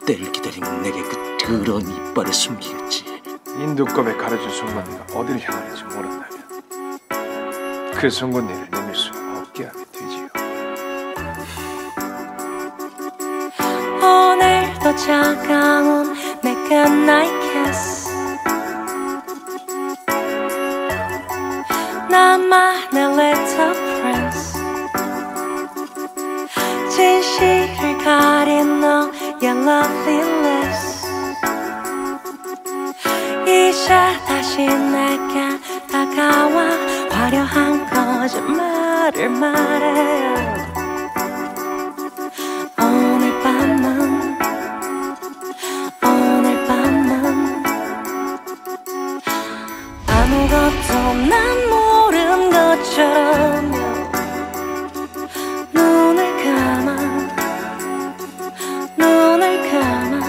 때를 기다리는 내게 그 더러운 이빨을 숨기겠지. 인두껍에 가려진 송곳니가 어디를 향하는지 모른다면 그 송곳니를 내밀 수 없게 하게 되지요. 오늘도 차가운 내 끝나잇 키스, 나만의 little prince, 진실을 가린 너의 lovely lips, 이제 다시 내게 다가와 화려한 거짓말을 말해. 오늘 밤은 아무것도 난 모른 것처럼 눈을 감아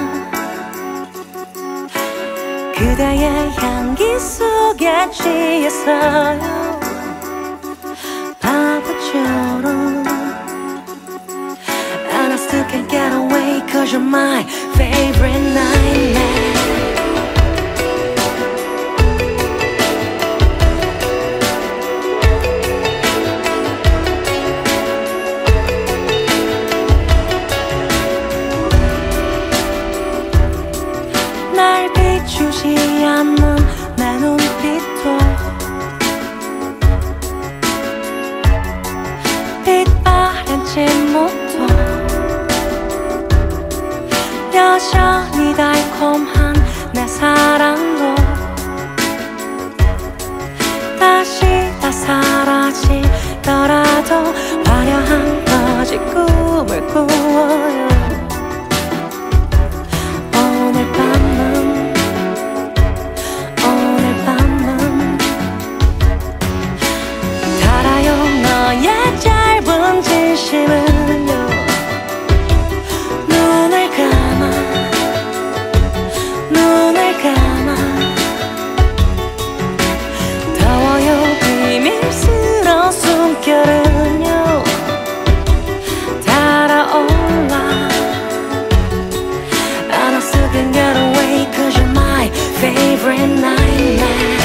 그대의 향기 속에 취했어요. 바보처럼 And I still can't get away Cause you're my favorite nightmare. 날 비추지 않는 내 눈빛도 빛바랜 침묵도 여전히 달콤한 내 사랑도 다시 다 사라지더라도 화려한 거짓 꿈을 꾸어요. 오늘 밤은 달아요 너의 짧은 진심은요. 눈을 감아 더워요 비밀스러운 숨결은요 달아올라. And I still can't get away Cause you're my favorite nightmare.